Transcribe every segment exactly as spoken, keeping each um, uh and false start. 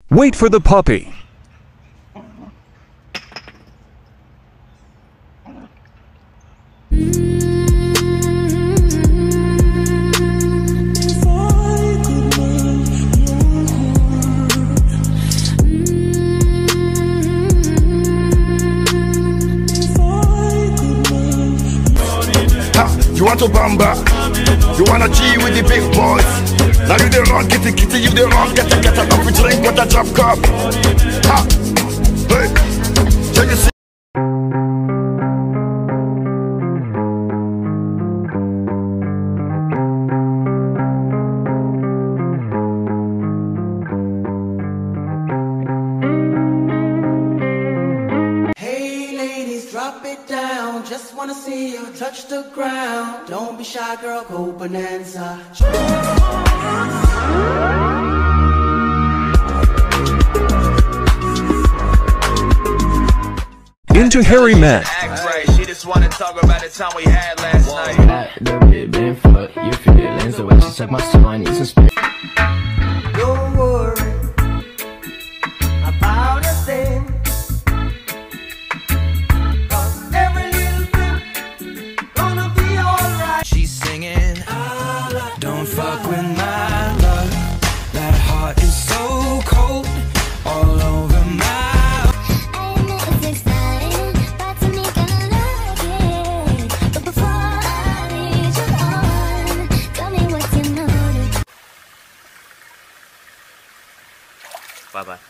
Wait for the puppy. You want to bamba? You wanna G with the big boys? Now you the wrong, kitty kitty, you the wrong, get a get a up, we drink with a drop cup. Ha! Hey! So you see? Drop it down, just wanna see you touch the ground. Don't be shy, girl, go bonanza. Into Harry Met. She just wanna talk about the time we had last night. That the bit been fucked, your feelings, the way she suck my soul, I need some space. Don't worry about a thing. She's singing, don't fuck with my love. That heart is so cold, all over my. I know it's exciting, but to me gonna like it. But before I lead you on, tell me what's your motive. Bye bye.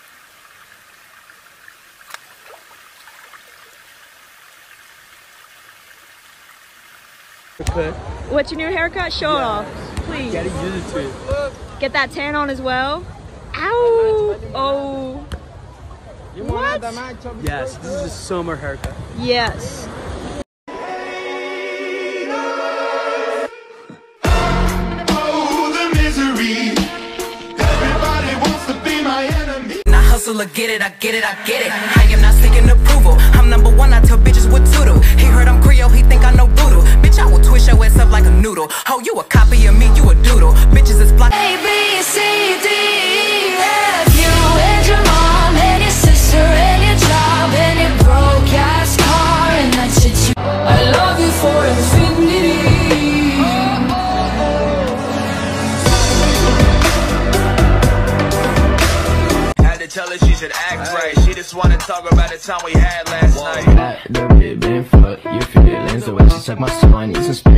What's your new haircut? Show it off, please. Gotta use it to you. Get that tan on as well. Ow! Oh. What? Yes, this is a summer haircut. Yes. Oh, the misery. Everybody wants to be my enemy. I hustle or get it, I get it, I get it. I am not seeking approval. I'm number one, I tell bitches what to do. He heard I'm Creole, he think I know voodoo. Bitch, I will twist your ass up like a noodle. Oh, you a copy of me, you a doodle. Bitches is block. A, B, C, D, E, F. You and your mom and your sister and your job and your broke ass car and that shit you. I love you for infinity. Had to tell her she should act right. She just wanna talk about the time we had last night. That the bit been fucked, your feelings, the way she suck my soul, I need some space.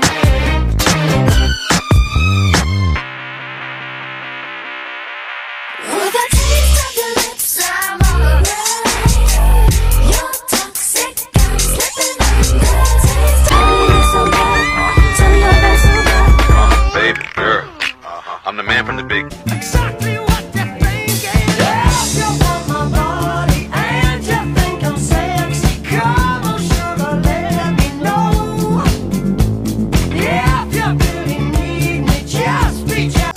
With a taste of your lips, I'm alright. You're toxic, I'm slipping under. Tell me what's so bad, tell me what's so bad. Baby girl, I'm the man from the big. Exactly what they're thinking. If you want my body and you think I'm sexy, come on, sugar, let me know. If you really need me, just reach out.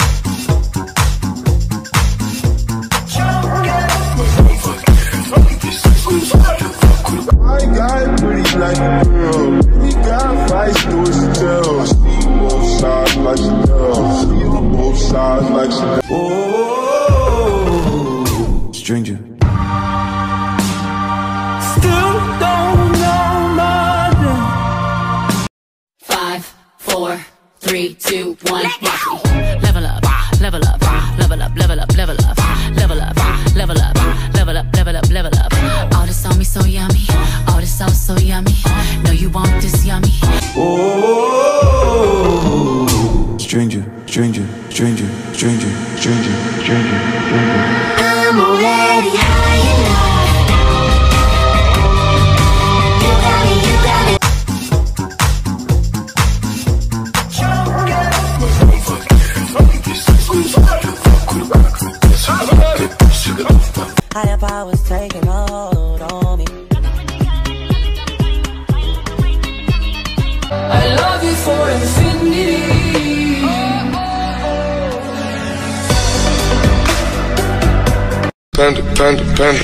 I got pretty like a girl. Baby got fights, do it still. See both sides like Chanel. See on both sides like Chanel. Oh, stranger. Still don't know my name. Five, four, three, two, one, rock me. Level up, level up, level up, level up, level up, level up, level up, level up, level up, level up. All this on me so yummy, all this sauce so yummy. No, you want this yummy. Oh, stranger, stranger, stranger, stranger, stranger, stranger, stranger. I'm already high enough. You got me, you got me. Higher powers taking hold on me. I love you for infinity. Panda, panda, panda.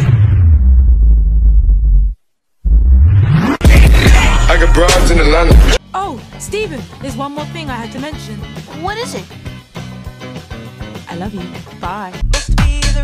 I got broads in Atlanta. Oh, Stephen, there's one more thing I had to mention. What is it? I love you. Bye.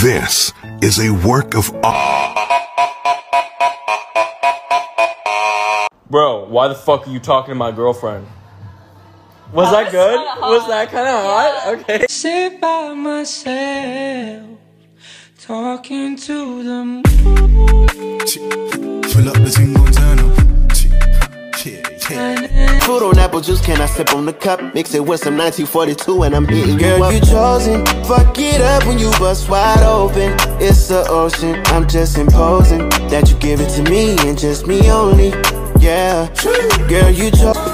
This is a work of art. Bro, why the fuck are you talking to my girlfriend? Was that good? Was that kind of hot? Okay. Sit by myself, talking to the moon. Pull up the single turn up. Food on apple juice, can I sip on the cup? Mix it with some nineteen forty-two and I'm hitting you up. Girl, you chosen. Fuck it up when you bust wide open. It's the ocean, I'm just imposing that you give it to me and just me only. Yeah, girl, you chose.